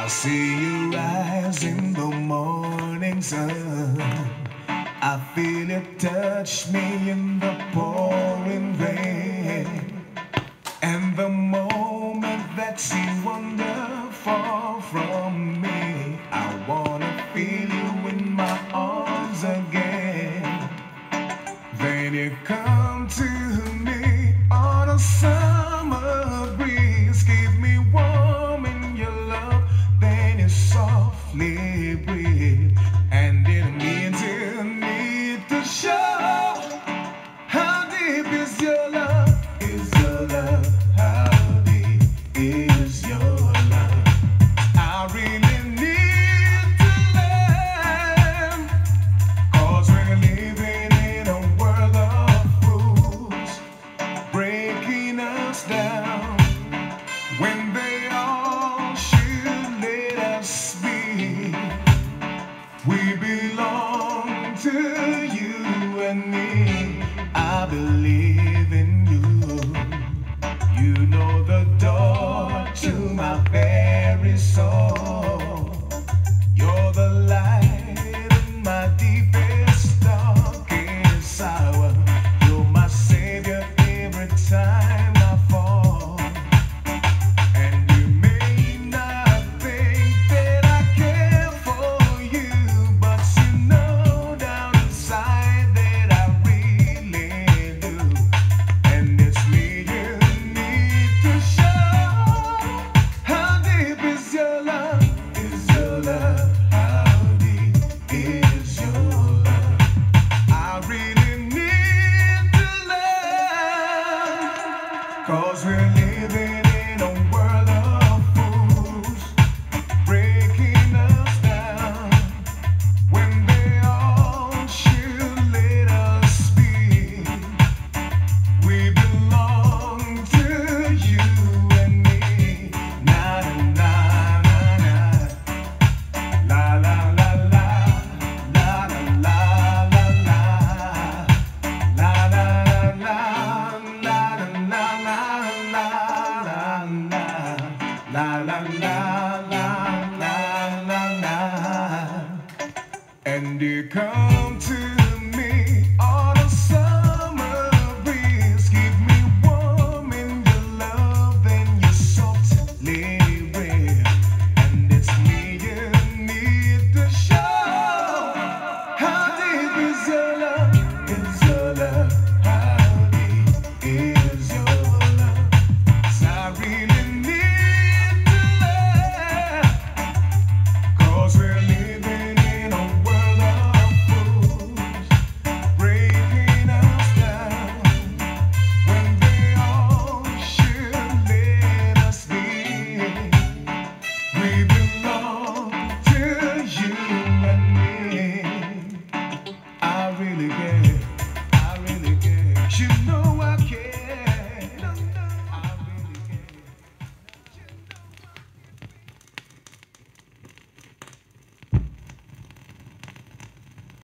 I see you rise in the morning sun. I feel it touch me in the pouring rain. And the moment that you wander far from me, I wanna feel you in my arms again. Then you come to me on a summer breeze, keep me warm in your love, then you softly breathe. And it means you need to show how deep is your love, how deep is your love. I really need to learn, 'cause we're living in a world of fools, breaking us down when they all should let us be. We belong to you and me. I believe in you. You know the door to my very soul. You're the light in my deepest, darkest hour. You're my savior every time I fall. And you may not think that I care for you, but you know down inside that I really do. And it's me you need to show. How deep is your love? How deep is your love? I really need to learn, 'cause we're living in a world of fools, breaking us down when they all should let us be. We belong to you and me. Na na na na, la la la la, la la la la la, la la la la, la la la la, la la la la la la. And you come